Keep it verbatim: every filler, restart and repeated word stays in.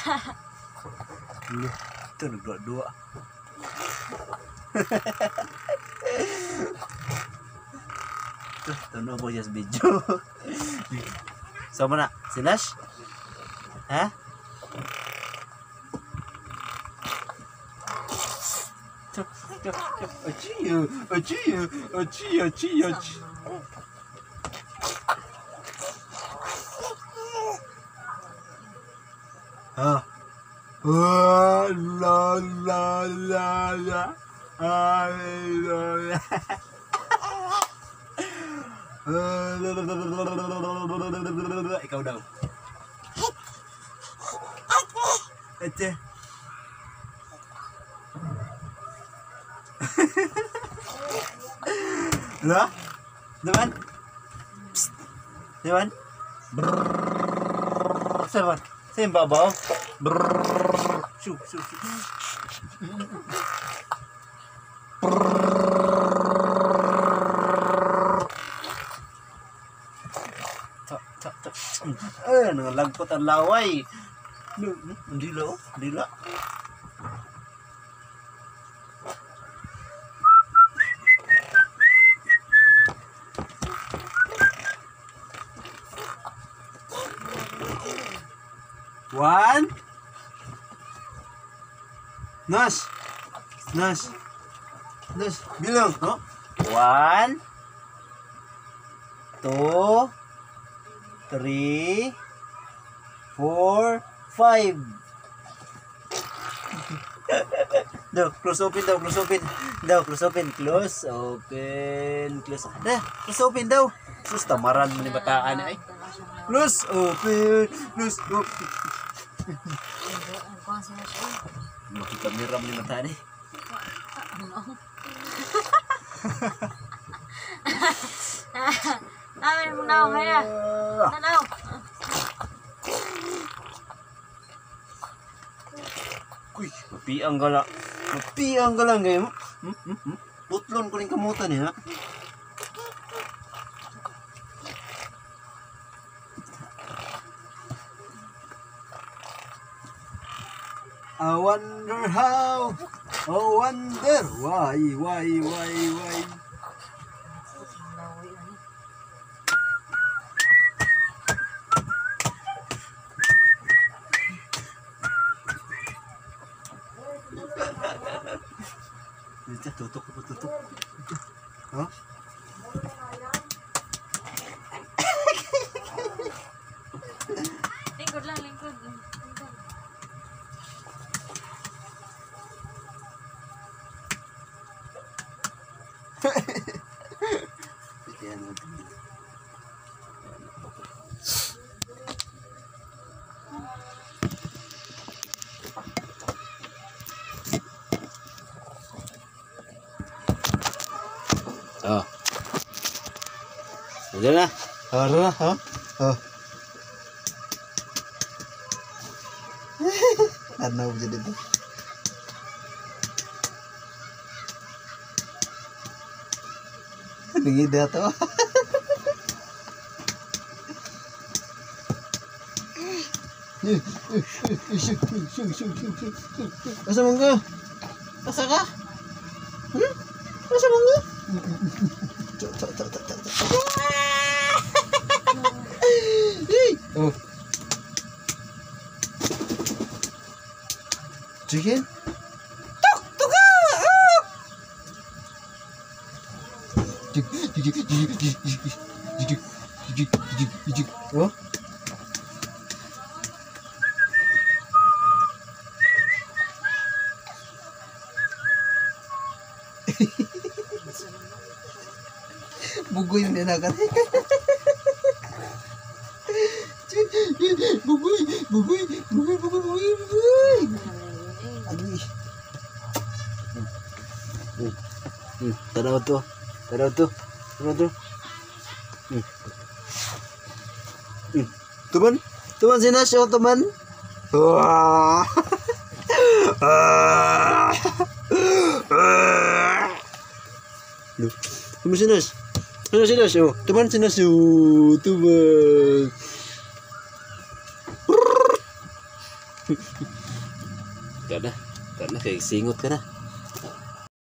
Itu dua-dua. Tuh, tuh mau jas video. Sama nak, Sinas? Hah? Cep, cep, cep. Aciu, aciu, aciu, aciu, aciu. Ah. La la la la. Hallelujah. Ikaw daw. Ate. Lah? Dewan? Dewan? Brrrr. Dewan? Saan babaw? Brrrr. Shoo, shoo, shoo. Eh, nalagpot ang laway. Hindi la, hindi la. One. Nas. Nas. Nas. Bilang, no? One. Two. Three, four, five. Daw, close open daw, close open. Daw, close open, close open, close. Dah, close open daw. Sus tamaran mo ni bataan ay. Close open, close open. Makikamera mo ni bataan eh. Amin mo na kaya. Tanaw. Uy, mapiang ka lang. Mapiang ka lang ngayon. Hmm? Hmm? Hmm? Putlon ko rin kamutan eh, ha? I wonder how. I wonder why, why, why, why. Tutup, tutup. Hah? Lingkod lang, lingkod. Oh. Udah lah. Oh, udah lah. Oh. Oh. Karena jadi itu. Dingin dah tuh. Masa mangga? Masa kah? Hmm? Masa mangga? Cok cok cok cok cok. Oh. Chicken? Tuk tuk ah. Jik jik jik jik jik jik jik jik jik. Oh. Bugoy yung nanakan. Bugoy, bugoy, bugoy, bugoy, bugoy, bugoy. Aduh. Hmm. Hmm. Tanaw to. Tanaw to. Tanaw to. Hmm. Hmm. Teman, teman sini show teman. Wah. Ah. Ah. Duh. Teman sini. Sini sini show. Teman sini show. Teman. Kada, kada kay singot ka na.